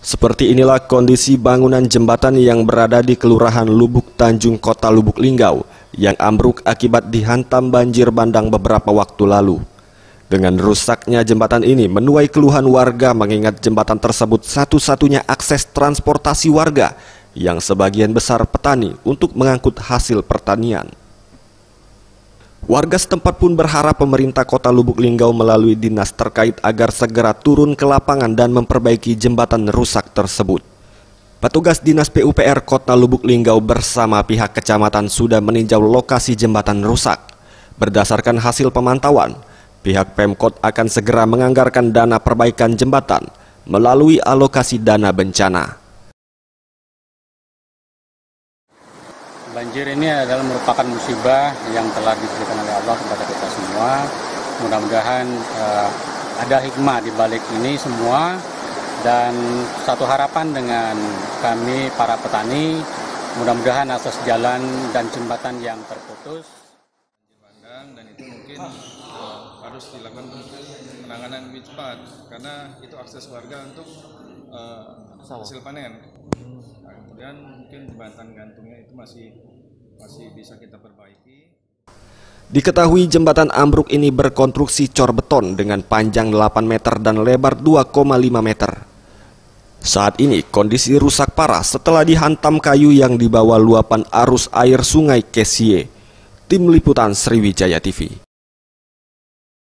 Seperti inilah kondisi bangunan jembatan yang berada di Kelurahan Lubuk Tanjung, Kota Lubuk Linggau, yang ambruk akibat dihantam banjir bandang beberapa waktu lalu. Dengan rusaknya jembatan ini menuai keluhan warga mengingat jembatan tersebut satu-satunya akses transportasi warga yang sebagian besar petani untuk mengangkut hasil pertanian. Warga setempat pun berharap pemerintah Kota Lubuk Linggau melalui dinas terkait agar segera turun ke lapangan dan memperbaiki jembatan rusak tersebut. Petugas Dinas PUPR Kota Lubuk Linggau bersama pihak kecamatan sudah meninjau lokasi jembatan rusak. Berdasarkan hasil pemantauan, pihak Pemkot akan segera menganggarkan dana perbaikan jembatan melalui alokasi dana bencana. Banjir ini adalah merupakan musibah yang telah diberikan oleh Allah kepada kita semua. Mudah-mudahan ada hikmah di balik ini semua, dan satu harapan dengan kami para petani, mudah-mudahan akses jalan dan jembatan yang terputus. Dan itu mungkin harus dilakukan penanganan lebih cepat karena itu akses warga untuk hasil panen. Nah, kemudian mungkin jembatan gantungnya itu masih bisa kita perbaiki. Diketahui jembatan ambruk ini berkonstruksi cor beton dengan panjang 8 meter dan lebar 2,5 meter. Saat ini kondisi rusak parah setelah dihantam kayu yang dibawa luapan arus air Sungai Kesie. Tim Liputan Sriwijaya TV.